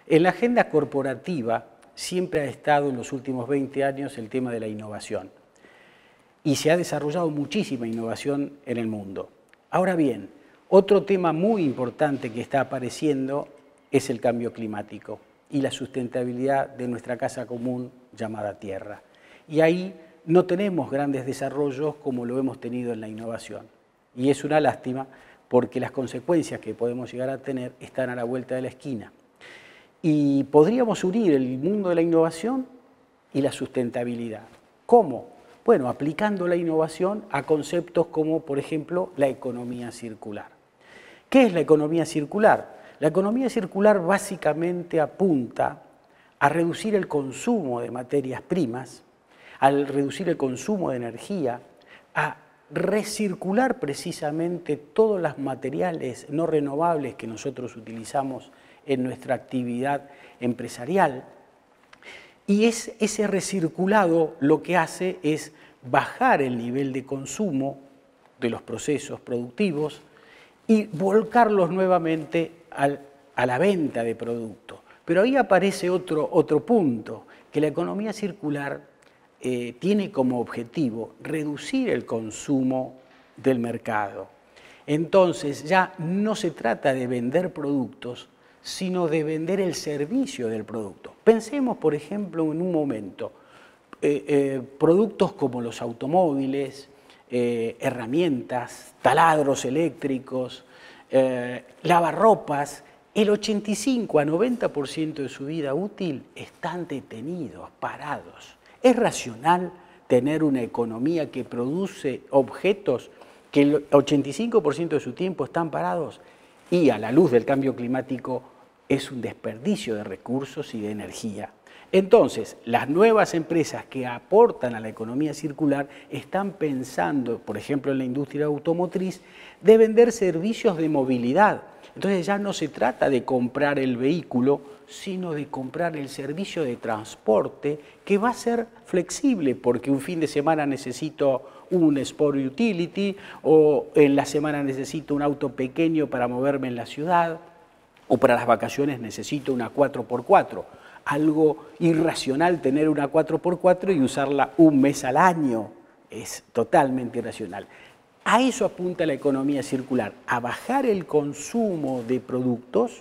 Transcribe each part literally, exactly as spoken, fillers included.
En la agenda corporativa siempre ha estado en los últimos veinte años el tema de la innovación y se ha desarrollado muchísima innovación en el mundo. Ahora bien, otro tema muy importante que está apareciendo es el cambio climático y la sustentabilidad de nuestra casa común llamada Tierra. Y ahí no tenemos grandes desarrollos como lo hemos tenido en la innovación. Y es una lástima porque las consecuencias que podemos llegar a tener están a la vuelta de la esquina. Y podríamos unir el mundo de la innovación y la sustentabilidad. ¿Cómo? Bueno, aplicando la innovación a conceptos como, por ejemplo, la economía circular. ¿Qué es la economía circular? La economía circular básicamente apunta a reducir el consumo de materias primas, a reducir el consumo de energía, a recircular precisamente todos los materiales no renovables que nosotros utilizamos en nuestra actividad empresarial. Y es, ese recirculado lo que hace es bajar el nivel de consumo de los procesos productivos y volcarlos nuevamente al, a la venta de productos. Pero ahí aparece otro, otro punto, que la economía circular eh, tiene como objetivo reducir el consumo del mercado. Entonces ya no se trata de vender productos, sino de vender el servicio del producto. Pensemos, por ejemplo, en un momento, eh, eh, productos como los automóviles, eh, herramientas, taladros eléctricos, eh, lavarropas, el ochenta y cinco a noventa por ciento de su vida útil están detenidos, parados. ¿Es racional tener una economía que produce objetos que el ochenta y cinco por ciento de su tiempo están parados? Y a la luz del cambio climático es un desperdicio de recursos y de energía. Entonces, las nuevas empresas que aportan a la economía circular están pensando, por ejemplo, en la industria automotriz, de vender servicios de movilidad. Entonces ya no se trata de comprar el vehículo, sino de comprar el servicio de transporte que va a ser flexible, porque un fin de semana necesito un Sport Utility o en la semana necesito un auto pequeño para moverme en la ciudad o para las vacaciones necesito una cuatro por cuatro. Algo irracional tener una cuatro por cuatro y usarla un mes al año. Es totalmente irracional. A eso apunta la economía circular, a bajar el consumo de productos,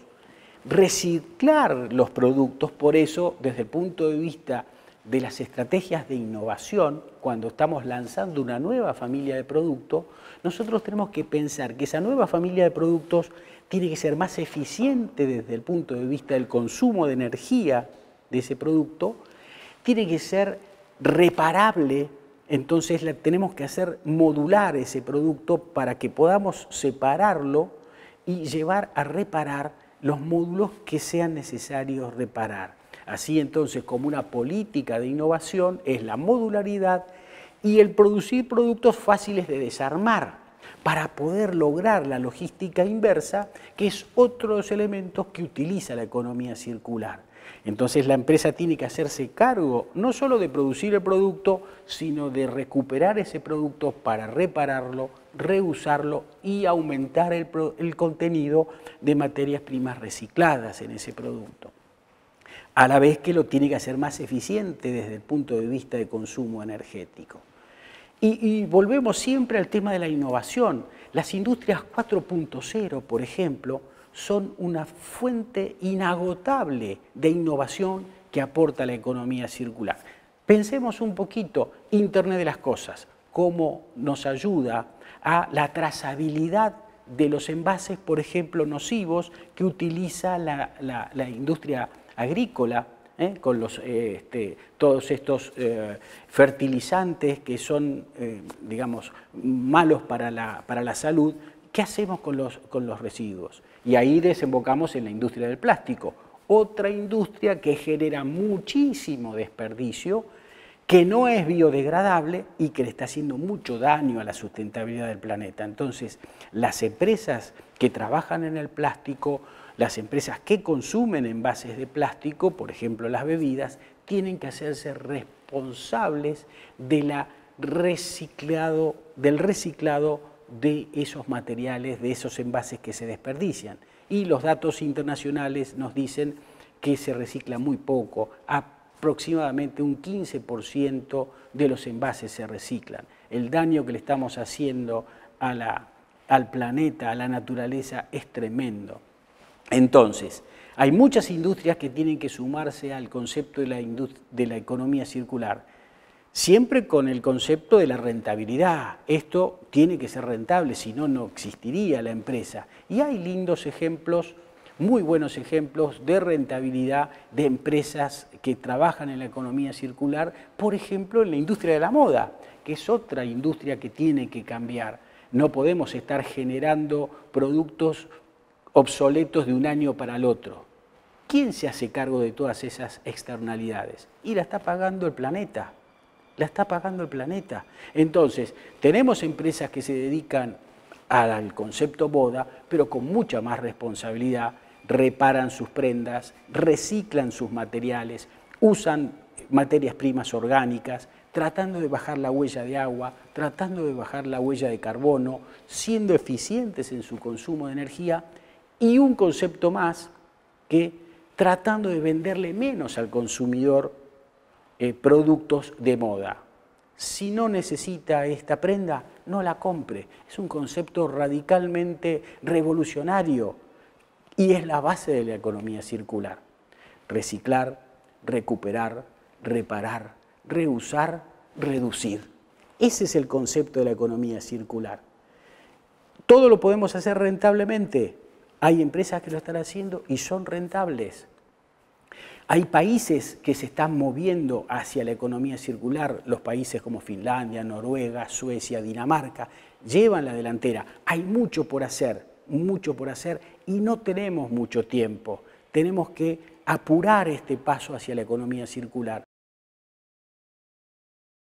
reciclar los productos. Por eso, desde el punto de vista de las estrategias de innovación, cuando estamos lanzando una nueva familia de productos, nosotros tenemos que pensar que esa nueva familia de productos tiene que ser más eficiente desde el punto de vista del consumo de energía de ese producto, tiene que ser reparable. Entonces tenemos que hacer modular ese producto para que podamos separarlo y llevar a reparar los módulos que sean necesarios reparar. Así entonces, como una política de innovación es la modularidad y el producir productos fáciles de desarmar para poder lograr la logística inversa, que es otro de los elementos que utiliza la economía circular. Entonces la empresa tiene que hacerse cargo no solo de producir el producto, sino de recuperar ese producto para repararlo, reusarlo y aumentar el, el contenido de materias primas recicladas en ese producto. A la vez que lo tiene que hacer más eficiente desde el punto de vista de consumo energético. Y, y volvemos siempre al tema de la innovación. Las industrias cuatro punto cero, por ejemplo, son una fuente inagotable de innovación que aporta la economía circular. Pensemos un poquito, Internet de las Cosas, cómo nos ayuda a la trazabilidad de los envases, por ejemplo, nocivos que utiliza la, la, la industria agrícola, ¿eh? con los, eh, este, todos estos eh, fertilizantes que son, eh, digamos, malos para la, para la salud. ¿Qué hacemos con los, con los residuos? Y ahí desembocamos en la industria del plástico, otra industria que genera muchísimo desperdicio, que no es biodegradable y que le está haciendo mucho daño a la sustentabilidad del planeta. Entonces, las empresas que trabajan en el plástico, las empresas que consumen envases de plástico, por ejemplo las bebidas, tienen que hacerse responsables de la reciclado, del reciclado de esos materiales, de esos envases que se desperdician. Y los datos internacionales nos dicen que se recicla muy poco, aproximadamente un quince por ciento de los envases se reciclan. El daño que le estamos haciendo a la, al planeta, a la naturaleza, es tremendo. Entonces, hay muchas industrias que tienen que sumarse al concepto de la, de la economía circular, siempre con el concepto de la rentabilidad. Esto tiene que ser rentable, si no, no existiría la empresa. Y hay lindos ejemplos, muy buenos ejemplos de rentabilidad de empresas que trabajan en la economía circular, por ejemplo, en la industria de la moda, que es otra industria que tiene que cambiar. No podemos estar generando productos obsoletos de un año para el otro. ¿Quién se hace cargo de todas esas externalidades? Y la está pagando el planeta. La está pagando el planeta. Entonces, tenemos empresas que se dedican al concepto moda, pero con mucha más responsabilidad, reparan sus prendas, reciclan sus materiales, usan materias primas orgánicas, tratando de bajar la huella de agua, tratando de bajar la huella de carbono, siendo eficientes en su consumo de energía, y un concepto más, que tratando de venderle menos al consumidor eh, productos de moda. Si no necesita esta prenda, no la compre. Es un concepto radicalmente revolucionario y es la base de la economía circular. Reciclar, recuperar, reparar, reusar, reducir. Ese es el concepto de la economía circular. ¿Todo lo podemos hacer rentablemente? Hay empresas que lo están haciendo y son rentables. Hay países que se están moviendo hacia la economía circular, los países como Finlandia, Noruega, Suecia, Dinamarca, llevan la delantera. Hay mucho por hacer, mucho por hacer y no tenemos mucho tiempo. Tenemos que apurar este paso hacia la economía circular.